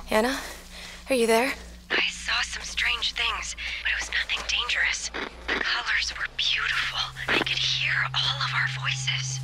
Anna, are you there? I saw some strange things, but it was nothing dangerous. The colors were beautiful. I could hear all of our voices.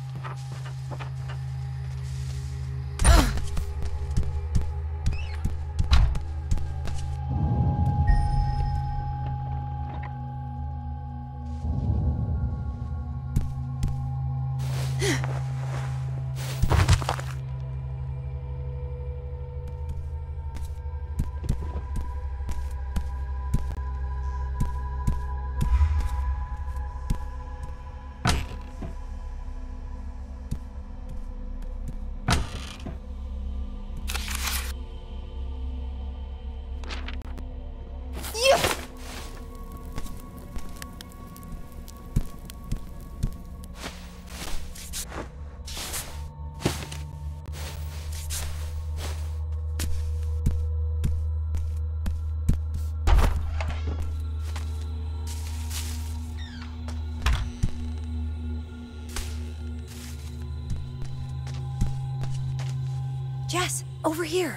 Jess, over here.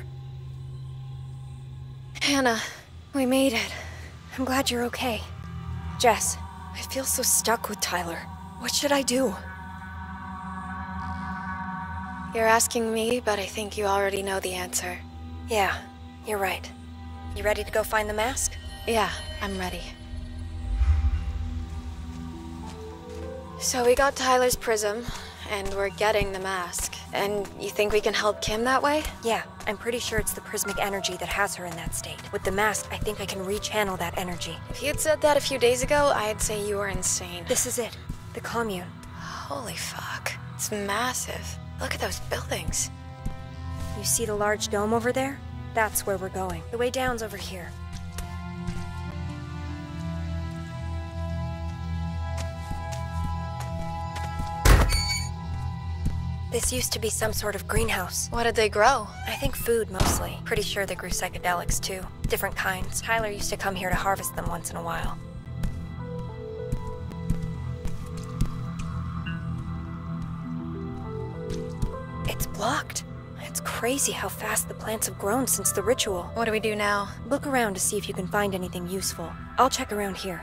Anna, we made it. I'm glad you're okay. Jess, I feel so stuck with Tyler. What should I do? You're asking me, but I think you already know the answer. Yeah, you're right. You ready to go find the mask? Yeah, I'm ready. So we got Tyler's prism, and we're getting the mask. And you think we can help Kim that way? Yeah, I'm pretty sure it's the prismic energy that has her in that state. With the mask, I think I can rechannel that energy. If you'd said that a few days ago, I'd say you were insane. This is it. The commune. Holy fuck. It's massive. Look at those buildings. You see the large dome over there? That's where we're going. The way down's over here. This used to be some sort of greenhouse. What did they grow? I think food, mostly. Pretty sure they grew psychedelics, too. Different kinds. Tyler used to come here to harvest them once in a while. It's blocked. It's crazy how fast the plants have grown since the ritual. What do we do now? Look around to see if you can find anything useful. I'll check around here.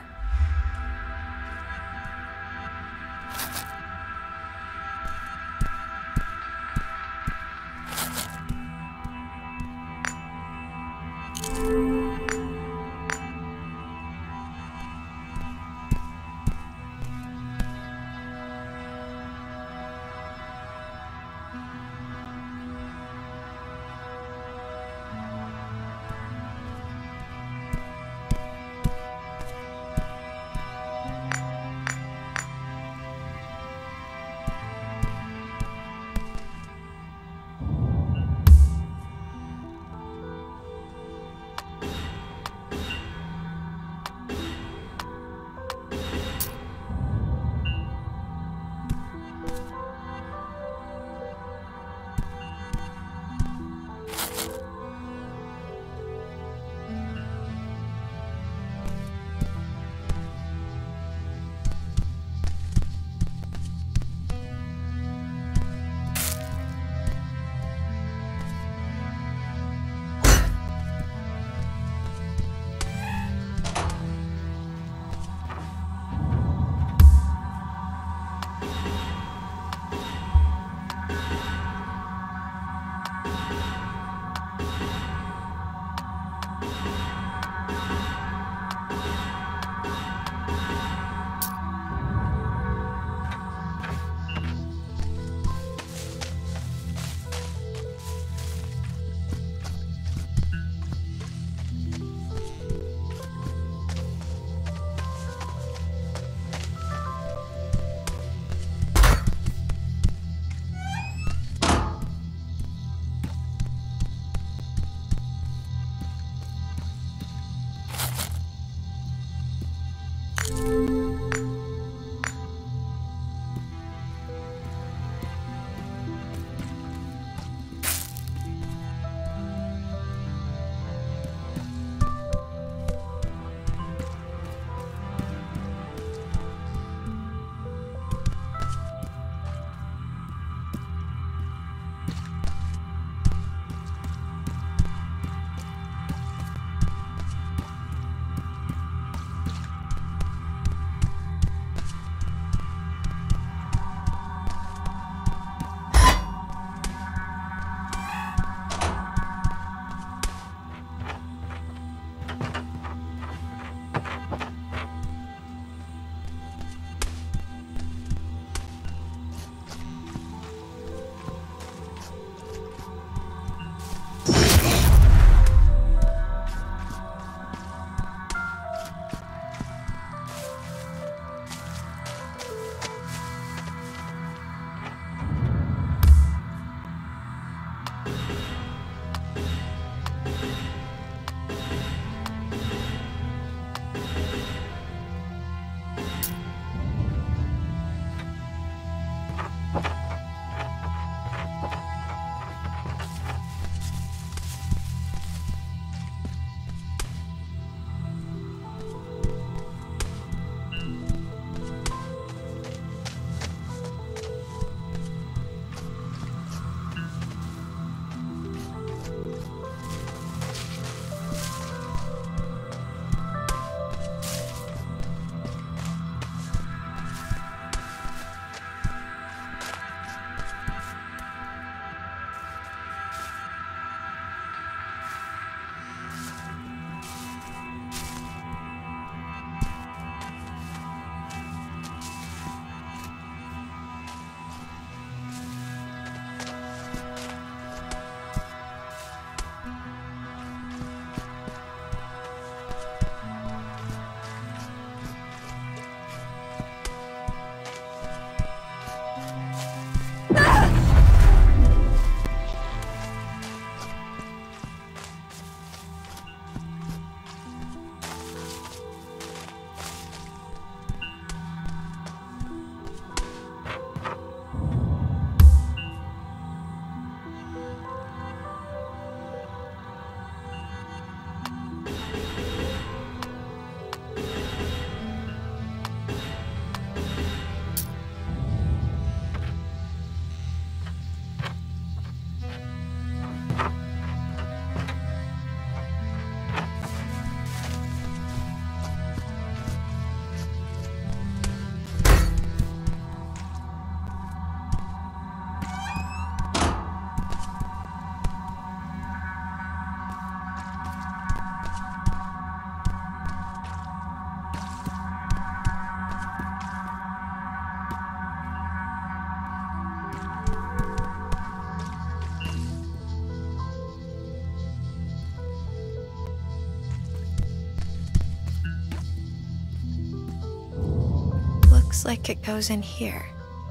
Looks like it goes in here.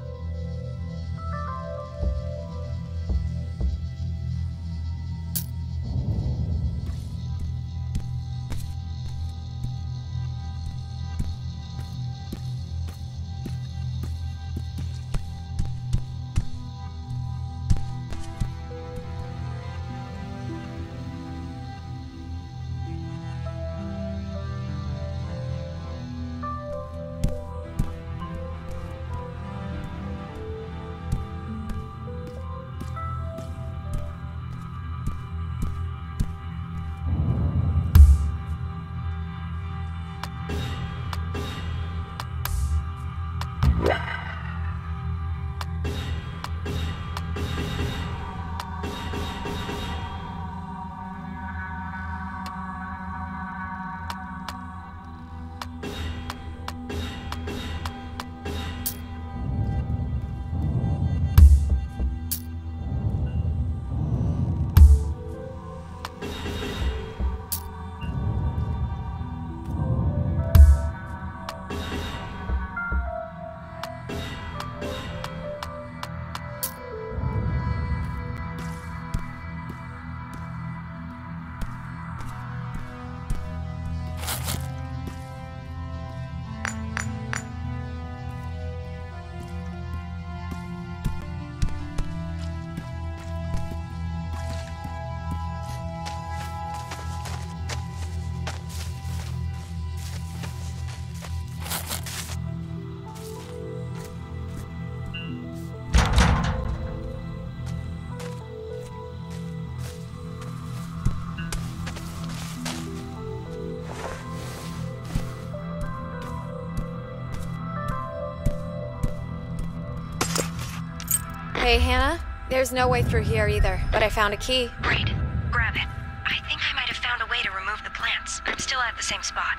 Hey, Hannah. There's no way through here either, but I found a key. Great. Grab it. I think I might have found a way to remove the plants. I'm still at the same spot.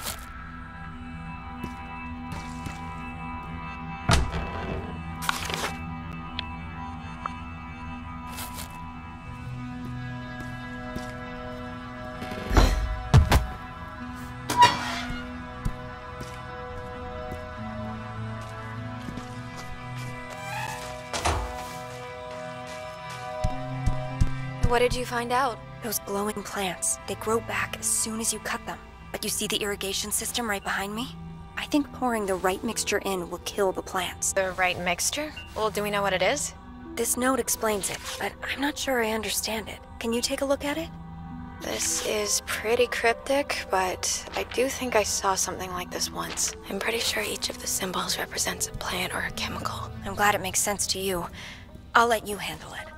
What did you find out? Those glowing plants, they grow back as soon as you cut them. But you see the irrigation system right behind me? I think pouring the right mixture in will kill the plants. The right mixture? Well, do we know what it is? This note explains it, but I'm not sure I understand it. Can you take a look at it? This is pretty cryptic, but I do think I saw something like this once. I'm pretty sure each of the symbols represents a plant or a chemical. I'm glad it makes sense to you. I'll let you handle it.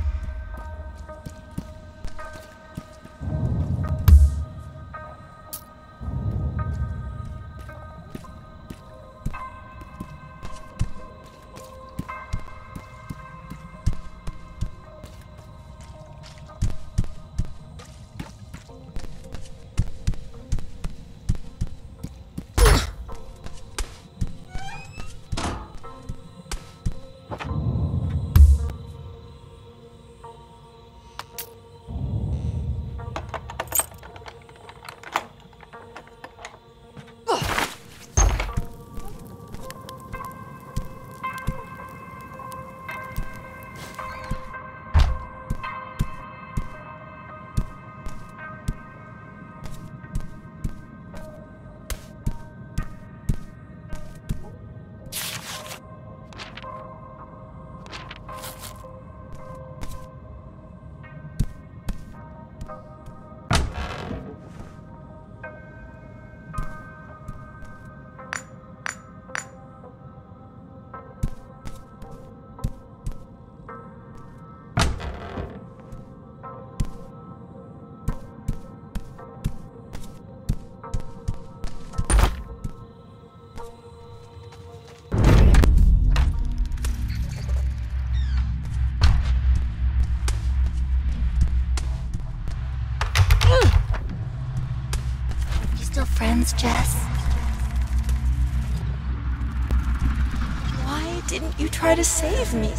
Friends, Jess? Why didn't you try to save me?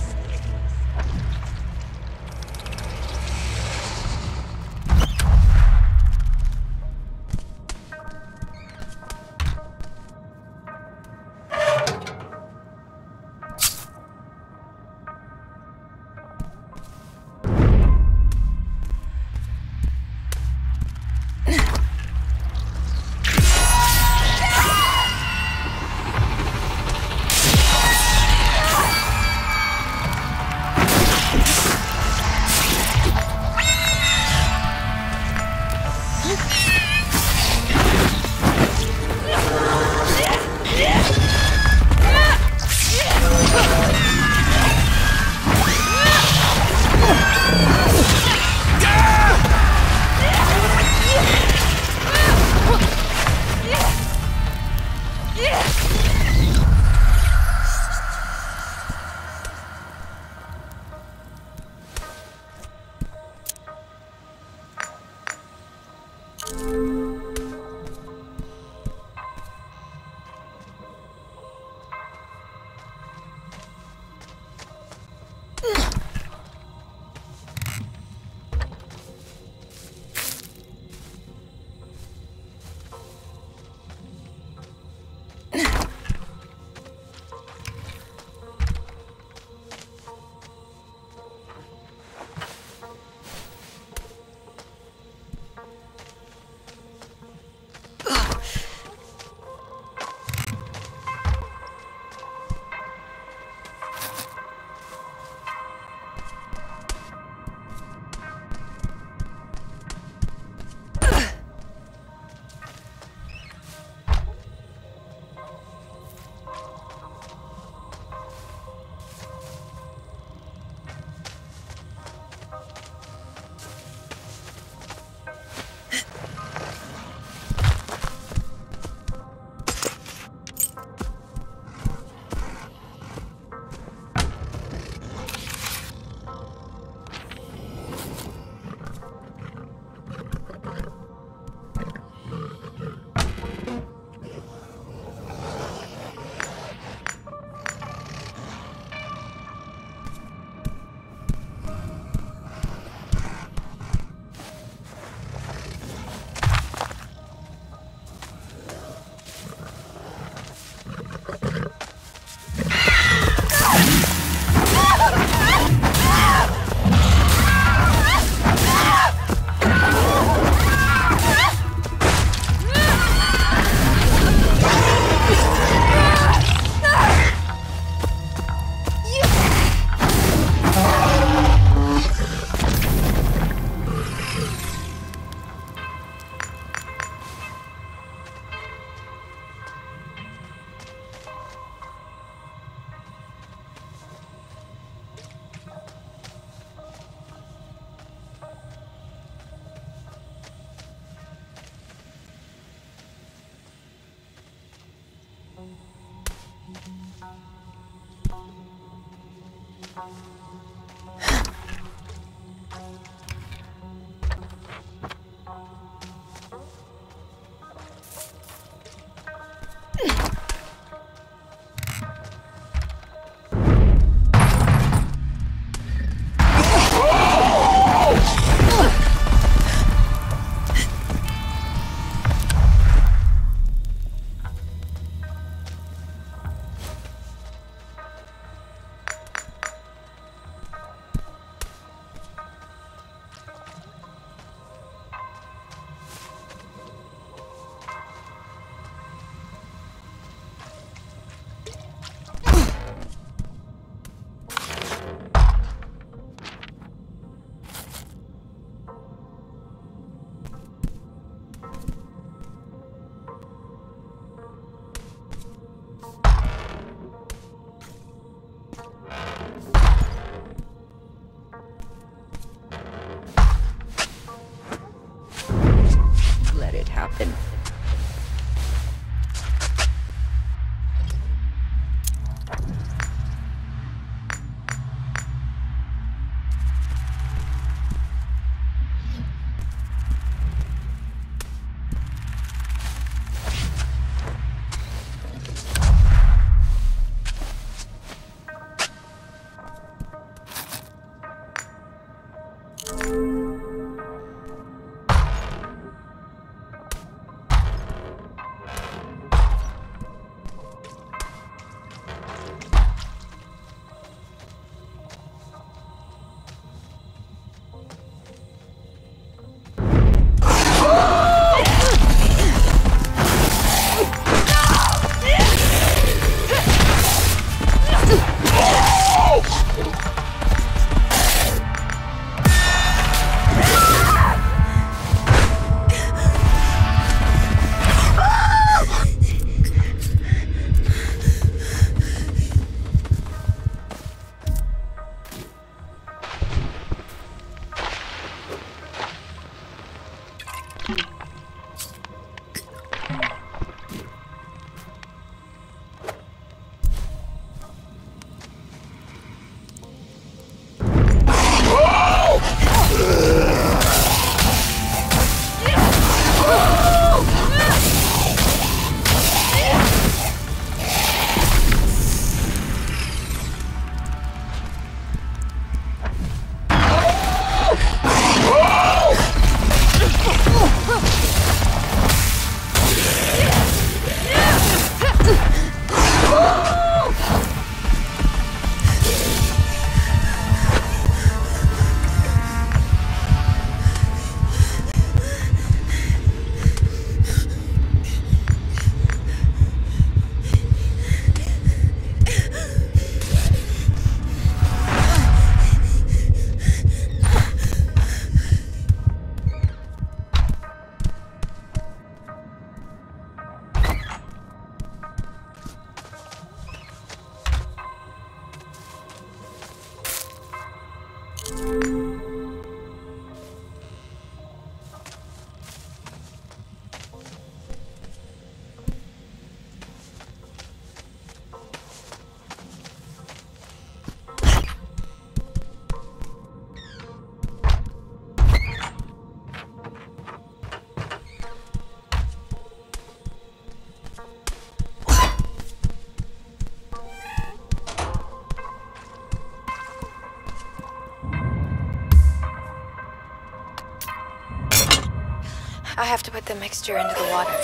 I have to put the mixture into the water.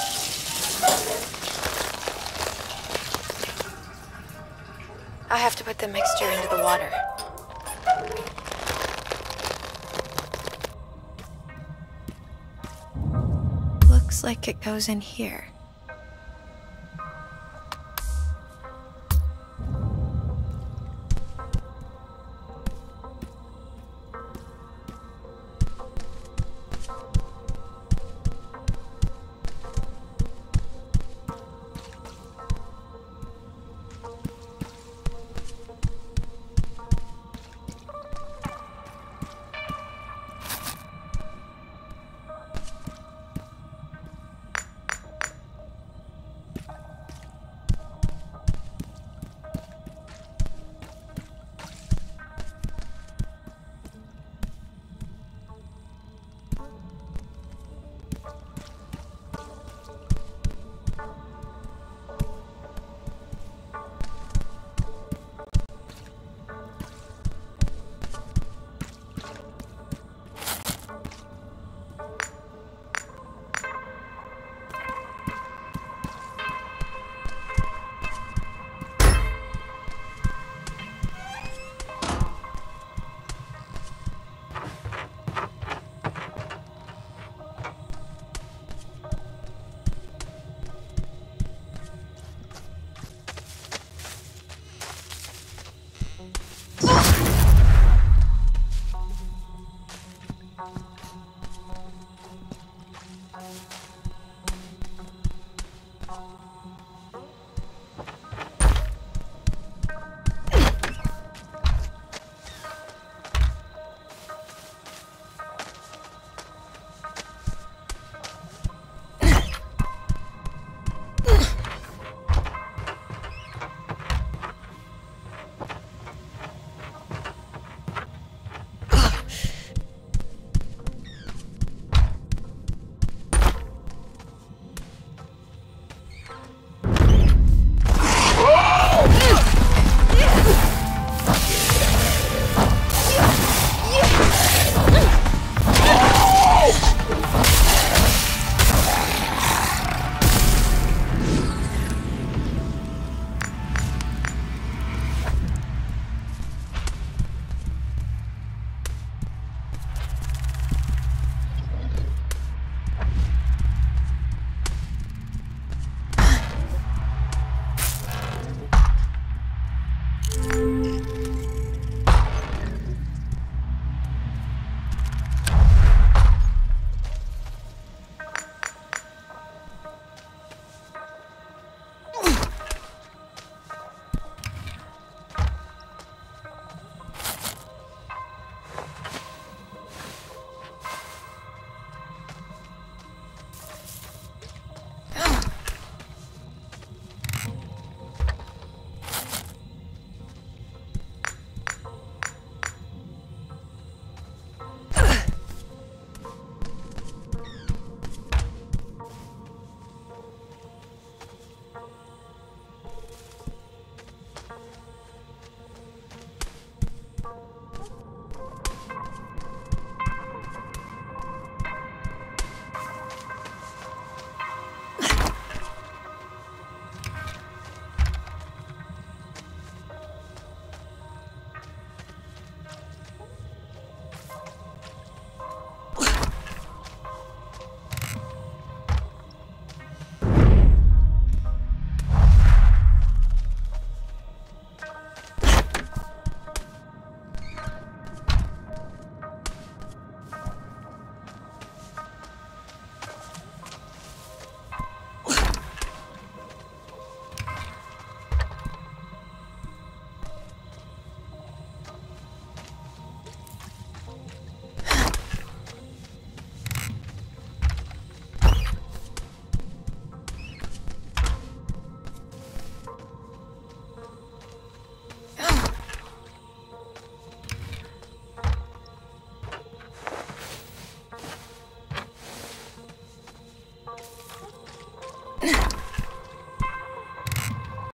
I have to put the mixture into the water. Looks like it goes in here.